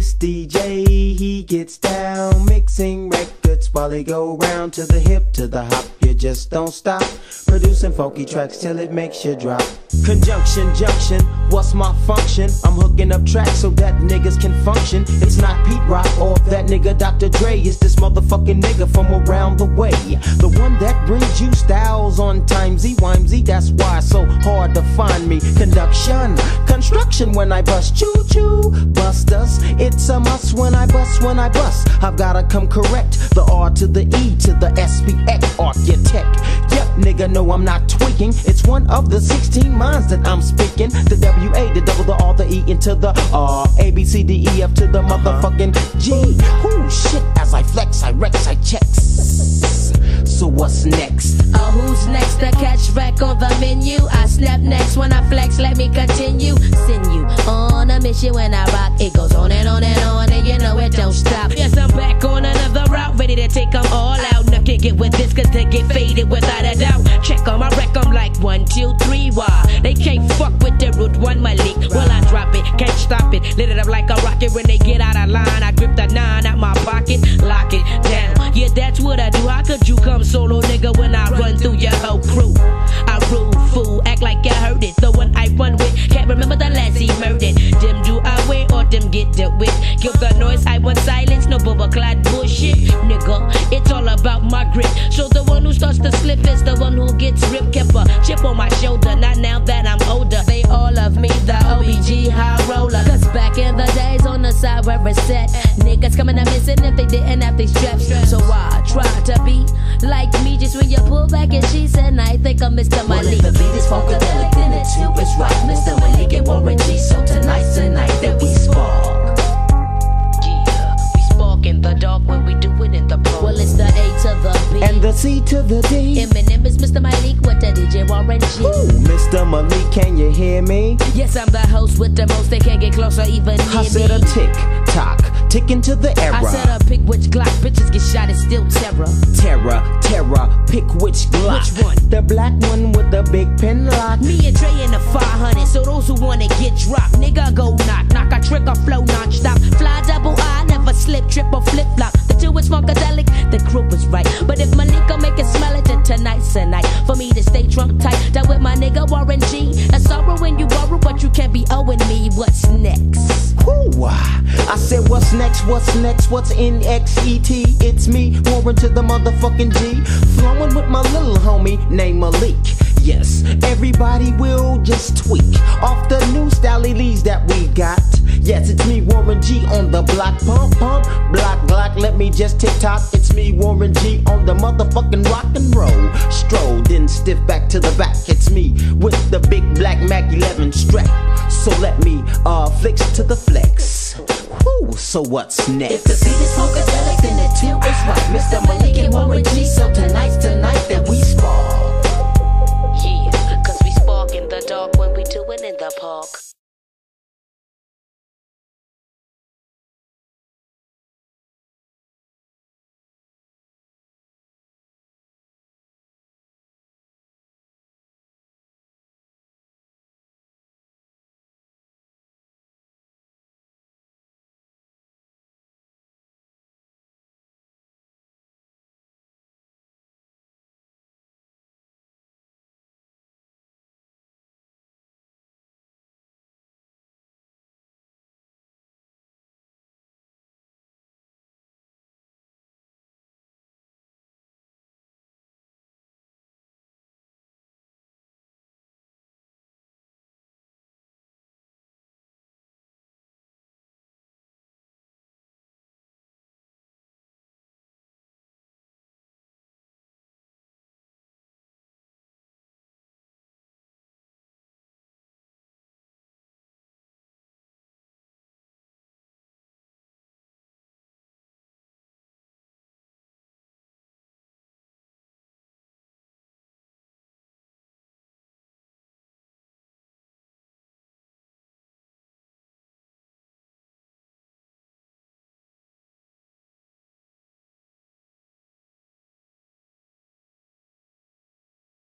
This DJ, he gets down, mixing records while they go round to the hip, to the hop. You just don't stop, producing funky tracks till it makes you drop. Conjunction, junction, what's my function? I'm hooking up tracks so that niggas can function. It's not Pete Rock or that nigga Dr. Dre. It's this motherfucking nigga from around the way, the one that brings you styles on timesy wimesy. That's why it's so hard to find me. Conduction, construction when I bust, choo choo, busters. It's a must when I bust, when I bust. I've gotta come correct, the R to the E to the SPX, architect. Yep, nigga, no, I'm not tweaking. It's one of the 16 minds that I'm speaking. The W-A, the double, the R, the E into the R, A, B, C, D, E, F to the motherfucking G. Ooh, shit, as I flex, I rex, I checks. So what's next? Oh, who's next to catch back on the menu? I snap next when I flex, let me continue. Send you on a mission when I rock. It goes on and on and on, and you know it don't stop. Yes, I'm back on another route, ready to take them all out. Now can't get with this, cause they get faded without a doubt. Check on my wreck, I'm like 1, 2, 3, why? They can't fuck with the Root 1 Malik. Well, I drop it, can't stop it. Lit it up like a rocket when they get out of line. I grip the 9 out my pocket, lock it down. Yeah, that's what I do. How could you come solo, nigga, when I run through your whole crew? I rule, fool, act like you heard it. The one I run with, can't remember the last he murdered. Them do I wear or them get dealt with. Give the noise, I want silence, no bubble clad bullshit. Nigga, it's all about my grip. So the one who starts to slip is the one who gets ripped. Kept a chip on my shoulder, not now that I'm older. They all love me, the OBG high roller. Cause back in the days on the side where it's set, niggas coming up missing if they didn't have these straps. So I try to be like me just when you pull back and she said, I think I'm Mr. Malik. Well, if the beat is funkadelic, then it's you, it's right. Mr. Malik and Warren G, so tonight's the night that we spark. Yeah, we spark in the dark when we do it in the park. Well, it's the A to the B And the C to the D. Eminem is Mr. Malik with the DJ Warren G. Ooh, Mr. Malik, can you hear me? Yes, I'm the host with the most, they can't get closer even near me. I said a tick tock, ticking to the era. I said a pick which Glock, bitches get shot, it's still terror. Terror, pick which Glock. Which one? The black one with the big pen lock. Me and Dre in the 500, so those who wanna get dropped, nigga go knock a trick or flow non-stop. Fly double I, never slip, trip or flip flop. The two is funkadelic, the group is right. But if Malika make it smell it, then tonight's the night for me to stay drunk tight. That with my nigga Warren G. And sorrow when you borrow, but you can't be owing me. What's next? Ooh, I said what's next, what's next, what's N-X-E-T? It's me, Warren to the motherfucking G. Flowing with my little homie named Malik. Yes, everybody will just tweak off the new style leads that we got. Yes, it's me, Warren G, on the block. Pump, block, let me just tick-tock. It's me, Warren G, on the motherfucking rock and roll. Stroll, then stiff back to the back. It's me with the big black Mac 11 strap. So let me flex to the flex. Whoo, so what's next? If the beat is funkadelic, then the two is right. Mr. Malik and Warren G, so tonight's the night that we spark. Yeah, cause we spark in the dark when we do it in the park.